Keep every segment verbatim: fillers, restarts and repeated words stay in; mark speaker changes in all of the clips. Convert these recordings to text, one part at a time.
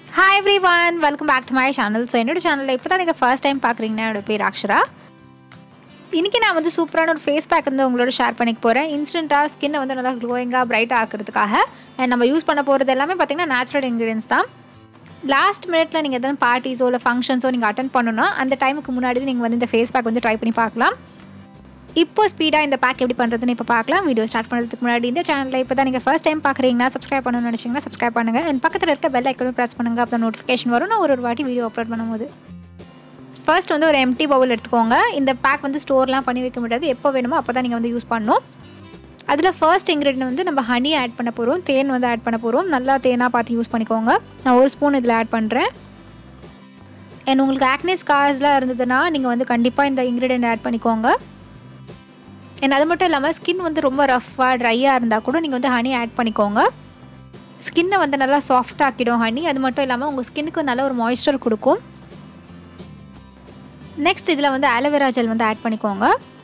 Speaker 1: Hi everyone, welcome back to my channel. So என்னோட சேனல்ல இப்போதான் நீங்க first time பார்க்கறீங்கன்னா என்னோட பேர் அக்ஷரா. இன்னைக்கு நான் வந்து சூப்பரான ஒரு ஃபேஸ் பேக் வந்து உங்களோட ஷேர் பண்ணிக்க போறேன். இன்ஸ்டன்ட்டா ஸ்கின்னை வந்து நல்லா க்ளோயிங்கா பிரைட்டா ஆக்கிறதுக்காக. and நம்ம யூஸ் பண்ண போறது எல்லாமே பாத்தீங்கன்னா நேச்சுரல் இன்கிரிடியன்ட்ஸ் தான். லாஸ்ட் மினிட்ல நீங்க எதனா பார்ட்டிஸோ இல்ல ஃபங்க்ஷன்ஸோ நீங்க அட்டெண்ட் பண்ணனும்னா அந்த டைமுக்கு முன்னாடி நீங்க வந்து இந்த ஃபேஸ் பேக் வந்து ட்ரை பண்ணி பார்க்கலாம். இப்போ ஸ்பீடா இந்த பேக் எப்படி பண்றதுன்னு இப்ப பார்க்கலாம். வீடியோ ஸ்டார்ட் பண்றதுக்கு முன்னாடி இந்த சேனலை இப்போதான் நீங்க ஃபர்ஸ்ட் டைம் பார்க்கறீங்கன்னா சப்ஸ்கிரைப் பண்ணனும்னு நினைச்சீங்கன்னா சப்ஸ்கிரைப் பண்ணுங்க. and பக்கத்துல இருக்க பெல் ஐகானை பிரஸ் பண்ணுங்க. அப்பதான் நோட்டிஃபிகேஷன் வரும் நான் ஒரு ஒரு வாட்டி வீடியோ அப்லோட் பண்ணும்போது. ஃபர்ஸ்ட் வந்து ஒரு எம்டி பவுல் எடுத்துக்கோங்க. இந்த பேக் வந்து ஸ்டோர்லாம் பண்ணி வைக்க முடியாது. எப்போ வேணுமோ அப்பதான் நீங்க வந்து யூஸ் பண்ணனும். அதுல ஃபர்ஸ்ட் இன்கிரிடியன்ட் வந்து நம்ம ஹனி ஆட் பண்ண போறோம். தேன் வந்து ஆட் பண்ண போறோம். நல்லா தேனா பார்த்து யூஸ் பண்ணிக்கோங்க. நான் ஒரு ஸ்பூன் இதுல ஆட் பண்றேன். and உங்களுக்கு ஆக்னே ஸ்கார்ஸ்லாம் இருந்ததுன்னா நீங்க வந்து கண்டிப்பா இந்த இன்கிரிடியன்ட் ஆட் பண்ணிக்கோங்க. and அது மட்டும் இல்லாம ஸ்கின் வந்து ரொம்ப ரஃப்பா ட்ரையா இருந்தா கூட நீங்க வந்து ஹனி ஆட் பண்ணிக்கோங்க. ஸ்கின்னை வந்து நல்லா சாஃப்ட் ஆக்கிடும் ஹனி. அது மட்டும் இல்லாம உங்க ஸ்கின்னுக்கு நல்ல ஒரு மாய்ஸ்சர் கொடுக்கும். நெக்ஸ்ட் இதுல வந்து ஆலோவேரா ஜெல் வந்து ஆட் பண்ணிக்கோங்க.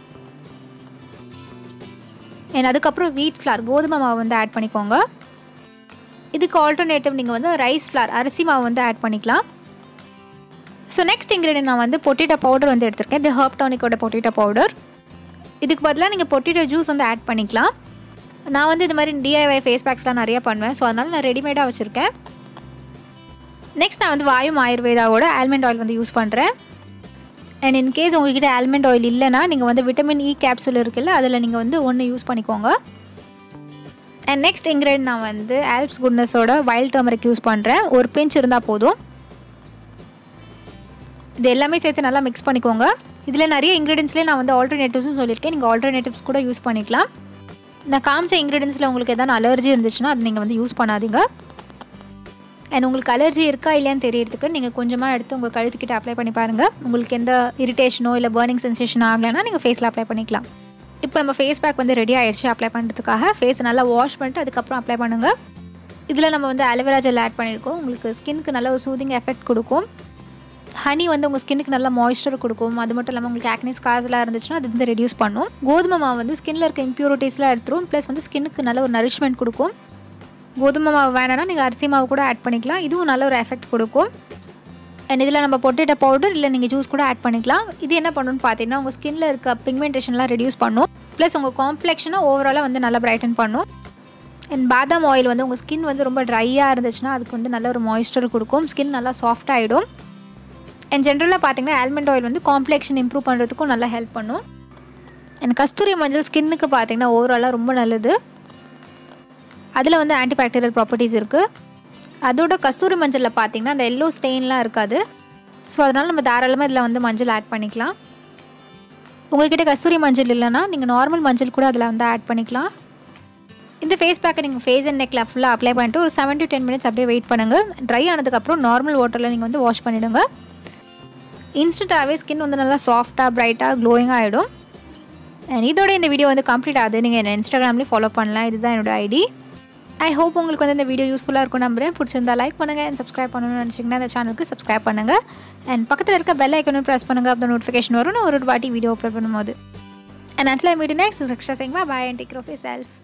Speaker 1: and அதுக்கு அப்புறம் வீட் ஃப்ளார் கோதுமை மாவு வந்து ஆட் பண்ணிக்கோங்க. இதுக்கு ஆல்டர்னேட்டிவ் நீங்க வந்து ரைஸ் ஃப்ளார் அரிசி மாவு வந்து ஆட் பண்ணிக்கலாம். ஸோ நெக்ஸ்ட் இன்கிரிடியன்ட் நான் வந்து பொட்டேட்டோ பவுடர் வந்து எடுத்திருக்கேன். இது ஹெர்ப் டானிக்கோட பொட்டேட்டோ பவுடர். இதுக்கு பதிலாக நீங்கள் பொட்டேட்டோ ஜூஸ் வந்து ஆட் பண்ணிக்கலாம். நான் வந்து இது மாதிரி டிஐஒய் ஃபேஸ் பேக்ஸ்லாம் நிறையா பண்ணுவேன். ஸோ அதனால் நான் ரெடிமேடாக வச்சுருக்கேன். நெக்ஸ்ட் நான் வந்து வாயும் ஆயுர்வேதாவோட ஆல்மண்ட் ஆயில் வந்து யூஸ் பண்ணுறேன். அண்ட் இன்கேஸ் உங்கள்கிட்ட ஆல்மண்ட் ஆயில் இல்லைனா நீங்கள் வந்து விட்டமின் இ கேப்சூல் இருக்குல்ல அதில் நீங்கள் வந்து ஒன்று யூஸ் பண்ணிக்கோங்க. அண்ட் நெக்ஸ்ட் இன்கிரிடியன்ட் நான் வந்து ஆல்ப்ஸ் குட்னஸோட வைல்ட் டர்மரிக் யூஸ் பண்ணுறேன். ஒரு பிஞ்ச் இருந்தால் போதும். இது எல்லாமே சேர்த்து நல்லா மிக்ஸ் பண்ணிக்கோங்க. இதில் நிறைய இன்க்ரீடியன்ஸ்லேயே நான் வந்து ஆல்டர்னேட்டிவ்ஸும் சொல்லியிருக்கேன். நீங்கள் ஆல்டர்னேட்டிவ்ஸ் கூட யூஸ் பண்ணிக்கலாம். நான் காமிச்ச இன்க்ரீடியன்ஸில் உங்களுக்கு எதாவது அலர்ஜி இருந்துச்சுன்னா அது நீங்கள் வந்து யூஸ் பண்ணாதீங்க. அண்ட் உங்களுக்கு அலர்ஜி இருக்கா இல்லையான்னு தெரியறதுக்கு நீங்கள் கொஞ்சமாக எடுத்து உங்கள் கழுத்துக்கிட்ட அப்ளை பண்ணி பாருங்கள். உங்களுக்கு எந்த இரிட்டேஷனோ இல்லை பர்னிங் சென்சேஷன் ஆகலைன்னா நீங்கள் ஃபேஸில் அப்ளை பண்ணிக்கலாம். இப்போ நம்ம ஃபேஸ் பேக் வந்து ரெடி ஆகிடுச்சு அப்ளை பண்ணுறதுக்காக. ஃபேஸை நல்லா வாஷ் பண்ணிட்டு அதுக்கப்புறம் அப்ளை பண்ணுங்கள். இதில் நம்ம வந்து ஆலோவேரா ஜெல் ஆட் பண்ணியிருக்கோம். உங்களுக்கு ஸ்கின்னுக்கு நல்ல ஒரு சூதிங் எஃபெக்ட் கொடுக்கும். ஹனி வந்து உங்கள் ஸ்கின்னுக்கு நல்ல மாய்ஸ்சர் கொடுக்கும். அது மட்டும் இல்லாமல் உங்களுக்கு ஆக்னே ஸ்கார்ஸ்லாம் இருந்துச்சுன்னா அது வந்து ரெடியூஸ் பண்ணும். கோதுமை மாவு வந்து ஸ்கின்னில் இருக்க இம்ப்யூரிட்டிஸ்லாம் எடுத்துரும். ப்ளஸ் வந்து ஸ்கின்னுக்கு நல்ல ஒரு நரிஷ்மெண்ட் கொடுக்கும். கோதுமை மாவு வேணான்னா நீங்கள் அரிசி மாவு கூட ஆட் பண்ணிக்கலாம். இதுவும் நல்ல ஒரு எஃபெக்ட் கொடுக்கும். அண்ட் இதில் நம்ம பொட்டேட்டோ பவுடர் இல்லை நீங்கள் ஜூஸ் கூட ஆட் பண்ணிக்கலாம். இது என்ன பண்ணணும்னு பார்த்தீங்கன்னா உங்கள் ஸ்கின்னில் இருக்க பிக்மெண்டேஷன்லாம் ரெடியூஸ் பண்ணும். ப்ளஸ் உங்கள் காம்ப்ளெக்ஷனை ஓவராலாக வந்து நல்லா பிரைட்டன் பண்ணும். அண்ட் பாதாம் ஆயில் வந்து உங்கள் ஸ்கின் வந்து ரொம்ப ட்ரையாக இருந்துச்சுன்னா அதுக்கு வந்து நல்ல ஒரு மாய்ஸ்சர் கொடுக்கும். ஸ்கின் நல்லா சாஃப்ட் ஆகிடும். அண்ட் ஜென்ரலாக பார்த்தீங்கன்னா ஆல்மண்ட் ஆயில் வந்து காம்ப்ளெக்ஷன் இம்ப்ரூவ் பண்ணுறதுக்கும் நல்லா ஹெல்ப் பண்ணும். அண்ட் கஸ்தூரி மஞ்சள் ஸ்கின்னுக்கு பார்த்தீங்கன்னா ஓவராலாக ரொம்ப நல்லது. அதில் வந்து ஆன்டிபாக்டீரியல் ப்ராப்பர்ட்டிஸ் இருக்குது. அதோட கஸ்தூரி மஞ்சளில் பார்த்தீங்கன்னா அந்த எல்லோ ஸ்டெயின்லாம் இருக்காது. ஸோ அதனால் நம்ம தாராளமாக இதில் வந்து மஞ்சள் ஆட் பண்ணிக்கலாம். உங்கள்கிட்ட கஸ்தூரி மஞ்சள் இல்லைன்னா நீங்கள் நார்மல் மஞ்சள் கூட அதில் வந்து ஆட் பண்ணிக்கலாம். இந்த ஃபேஸ் பேக்கை நீங்கள் ஃபேஸ் அண்ட் நெக்கில் ஃபுல்லாக அப்ளை பண்ணிட்டு ஒரு செவன் டு டென் மினிட்ஸ் அப்படியே வெயிட் பண்ணுங்கள். ட்ரை ஆனதுக்கப்புறம் நார்மல் வாட்டரில் நீங்கள் வந்து வாஷ் பண்ணிவிடுங்க. இன்ஸ்டண்ட்டாகவே ஸ்கின் வந்து நல்லா சாஃப்டாக பிரைட்டாக க்ளோயிங்காக ஆகிடும். அண்ட் இதோட இந்த வீடியோ வந்து கம்ப்ளீட் ஆகுது. நீங்கள் என்ன இன்ஸ்டாகிராம்லேயும் ஃபாலோ பண்ணலாம். இதுதான் என்னோட ஐடி. ஐ ஹோப் உங்களுக்கு வந்து இந்த வீடியோ யூஸ்ஃபுல்லாக இருக்கும் நம்புறேன். பிடிச்சிருந்தா லைக் பண்ணுங்கள். அண்ட் சப்ஸ்கிரைப் பண்ணணும்னு நினச்சிங்கன்னா இந்த சேனலுக்கு சப்ஸ்கிரைப் பண்ணுங்கள். அண்ட் பக்கத்தில் இருக்க பெல் ஐக்கனும் ப்ரெஸ் பண்ணுங்கள். அப்போ நோட்டிஃபிகேஷன் வரும் நான் ஒரு ஒரு வாட்டி வீடியோ அப்லோட் பண்ணும்போது. And until I meet you next, this is Akshara saying bye bye and take care of yourself.